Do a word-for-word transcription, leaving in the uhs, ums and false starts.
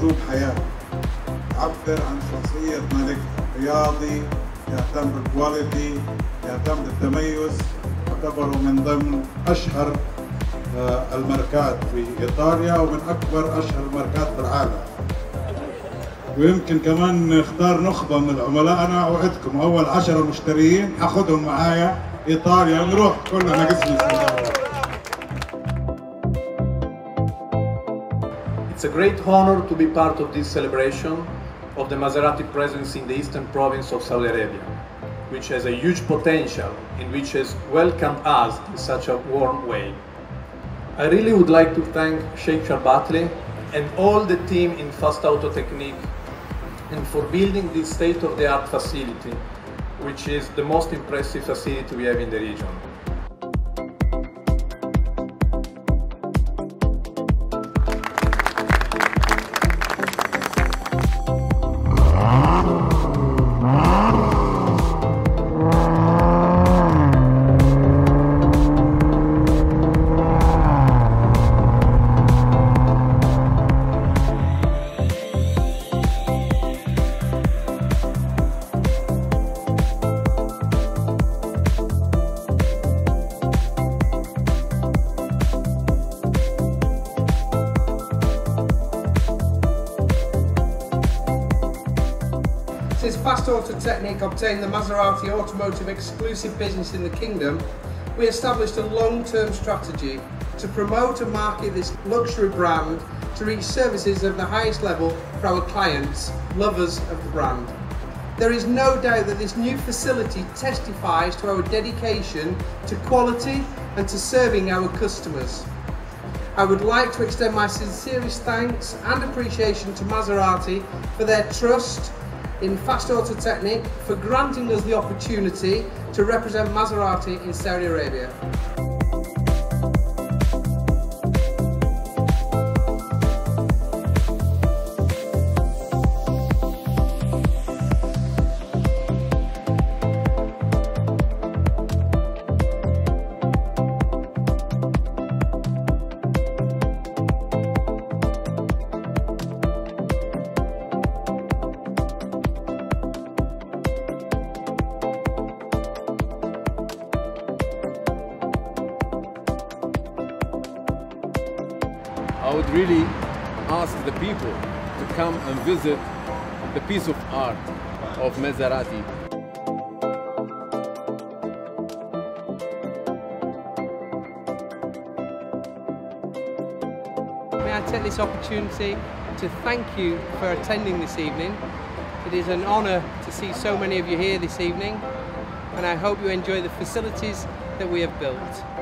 أسلوب حياته يعبر عن شخصية ملك رياضي، يهتم بالكواليتي، يهتم بالتميز، يعتبر من ضمن أشهر الماركات في إيطاليا ومن أكبر أشهر الماركات في العالم. ويمكن كمان نختار نخبة من العملاء. أنا أوعدكم أول عشرة مشتريين أخذهم معايا إيطاليا، نروح كلنا قسم. It's a great honor to be part of this celebration of the Maserati presence in the eastern province of Saudi Arabia, which has a huge potential and which has welcomed us in such a warm way. I really would like to thank Sheikh Sharbatli and all the team in Fast Auto Technique and for building this state-of-the-art facility, which is the most impressive facility we have in the region. Since Fast Auto Technique obtained the Maserati automotive exclusive business in the kingdom, we established a long-term strategy to promote and market this luxury brand to reach services of the highest level for our clients, lovers of the brand. There is no doubt that this new facility testifies to our dedication to quality and to serving our customers. I would like to extend my sincerest thanks and appreciation to Maserati for their trust in Fast Auto Technique, for granting us the opportunity to represent Maserati in Saudi Arabia. I would really ask the people to come and visit the piece of art of Maserati. May I take this opportunity to thank you for attending this evening. It is an honour to see so many of you here this evening, and I hope you enjoy the facilities that we have built.